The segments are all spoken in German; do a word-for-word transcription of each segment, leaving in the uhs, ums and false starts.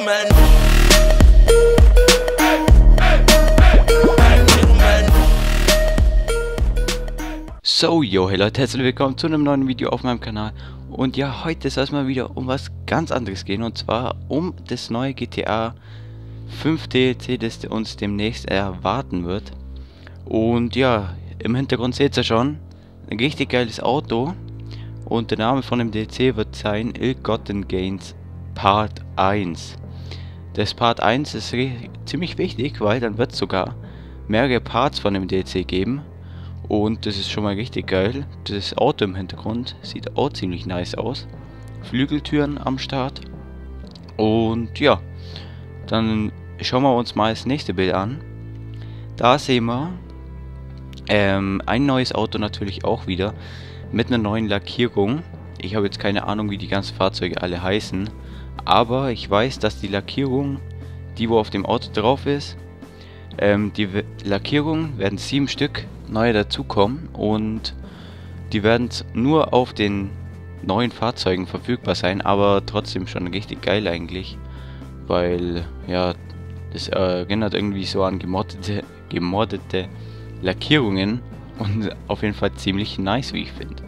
So, yo, hey Leute, herzlich willkommen zu einem neuen Video auf meinem Kanal. Und ja, heute soll es mal wieder um was ganz anderes gehen. Und zwar um das neue G T A fünf D L C, das uns demnächst erwarten wird. Und ja, im Hintergrund seht ihr schon, ein richtig geiles Auto. Und der Name von dem D L C wird sein Ill-Gotten Gains Part eins. Das Part eins ist ziemlich wichtig, weil dann wird es sogar mehrere Parts von dem D L C geben. Und das ist schon mal richtig geil. Das Auto im Hintergrund sieht auch ziemlich nice aus. Flügeltüren am Start. Und ja, dann schauen wir uns mal das nächste Bild an. Da sehen wir ähm, ein neues Auto natürlich auch wieder. Mit einer neuen Lackierung. Ich habe jetzt keine Ahnung, wie die ganzen Fahrzeuge alle heißen. Aber ich weiß, dass die Lackierung, die wo auf dem Auto drauf ist, ähm, die Lackierungen werden sieben Stück neue dazukommen und die werden nur auf den neuen Fahrzeugen verfügbar sein, aber trotzdem schon richtig geil eigentlich, weil ja, das erinnert irgendwie so an gemoddete, gemoddete Lackierungen und auf jeden Fall ziemlich nice, wie ich finde.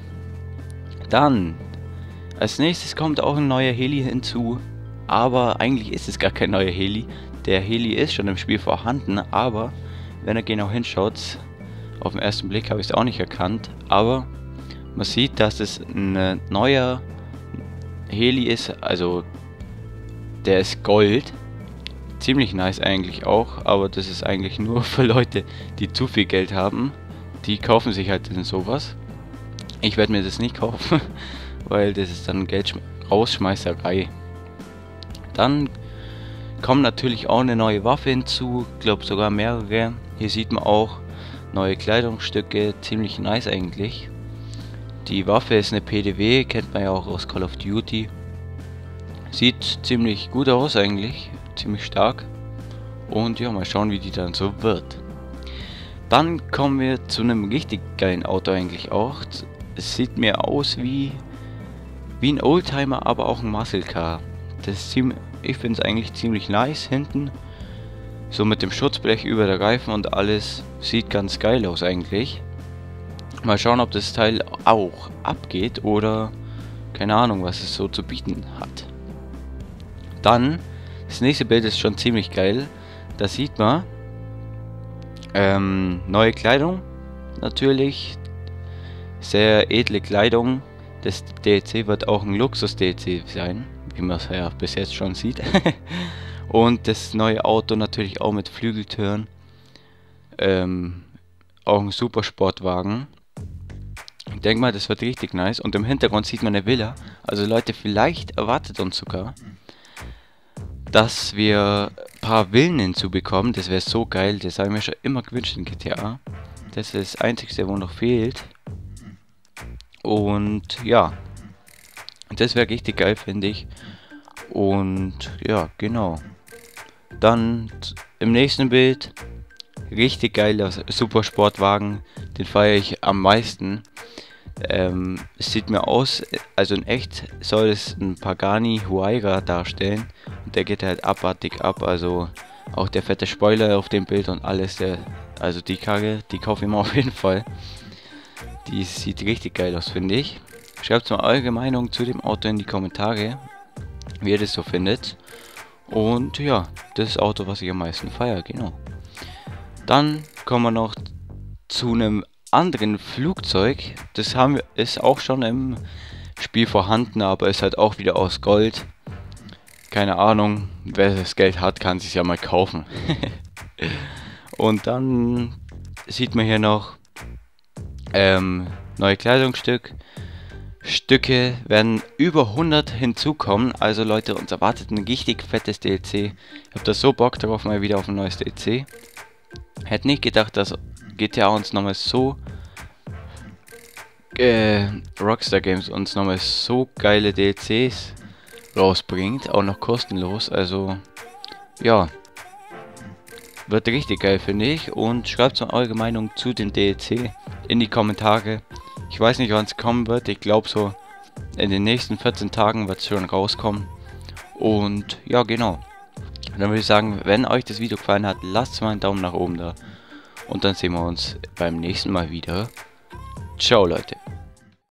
Dann, als nächstes kommt auch ein neuer Heli hinzu, aber eigentlich ist es gar kein neuer Heli. Der Heli ist schon im Spiel vorhanden, aber wenn ihr genau hinschaut, auf den ersten Blick habe ich es auch nicht erkannt, aber man sieht, dass es ein neuer Heli ist, also der ist Gold. Ziemlich nice eigentlich auch, aber das ist eigentlich nur für Leute, die zu viel Geld haben. Die kaufen sich halt in sowas. Ich werde mir das nicht kaufen, weil das ist dann Geld-Rausschmeißerei. Dann kommt natürlich auch eine neue Waffe hinzu, ich glaube sogar mehrere. Hier sieht man auch neue Kleidungsstücke, ziemlich nice eigentlich. Die Waffe ist eine P D W, kennt man ja auch aus Call of Duty. Sieht ziemlich gut aus eigentlich, ziemlich stark. Und ja, mal schauen, wie die dann so wird. Dann kommen wir zu einem richtig geilen Auto eigentlich auch. Es sieht mir aus wie, wie ein Oldtimer, aber auch ein Muscle Car. Das ist ziemlich, ich finde es eigentlich ziemlich nice hinten. So mit dem Schutzblech über der Reifen und alles sieht ganz geil aus eigentlich. Mal schauen, ob das Teil auch abgeht oder keine Ahnung, was es so zu bieten hat. Dann, das nächste Bild ist schon ziemlich geil. Da sieht man ähm, neue Kleidung natürlich. Sehr edle Kleidung. Das D L C wird auch ein Luxus-D L C sein, wie man es ja bis jetzt schon sieht. Und das neue Auto natürlich auch mit Flügeltüren. Ähm, auch ein super Sportwagen. Ich denke mal, das wird richtig nice. Und im Hintergrund sieht man eine Villa. Also Leute, vielleicht erwartet uns sogar, dass wir ein paar Villen hinzubekommen. Das wäre so geil. Das habe ich mir schon immer gewünscht in G T A. Das ist das Einzige, wo noch fehlt. Und ja, das wäre richtig geil, finde ich. Und ja, genau. Dann im nächsten Bild, richtig geiler Supersportwagen, den feiere ich am meisten. Ähm, es sieht mir aus, also in echt soll es ein Pagani Huayra darstellen. Und der geht halt abartig ab, also auch der fette Spoiler auf dem Bild und alles. Der, also die Karre, die kaufe ich mir auf jeden Fall. Die sieht richtig geil aus, finde ich. Schreibt mal eure Meinung zu dem Auto in die Kommentare, wie ihr das so findet. Und ja, das Auto, was ich am meisten feiere, genau. Dann kommen wir noch zu einem anderen Flugzeug. Das haben wir, ist auch schon im Spiel vorhanden, aber ist halt auch wieder aus Gold. Keine Ahnung, wer das Geld hat, kann sich ja mal kaufen. Und dann sieht man hier noch ähm, neue Kleidungsstück. Stücke werden über hundert hinzukommen. Also Leute, uns erwartet ein richtig fettes D L C. Ich habe da so Bock darauf, mal wieder auf ein neues D L C. Hätte nicht gedacht, dass G T A uns nochmal so äh, Rockstar Games uns nochmal so geile D L Cs rausbringt. Auch noch kostenlos. Also ja, wird richtig geil, finde ich. Und schreibt mal eure Meinung zu dem D L C in die Kommentare. Ich weiß nicht, wann es kommen wird. Ich glaube so in den nächsten vierzehn Tagen wird es schon rauskommen. Und ja, genau. Dann würde ich sagen, wenn euch das Video gefallen hat, lasst mal einen Daumen nach oben da. Und dann sehen wir uns beim nächsten Mal wieder. Ciao, Leute.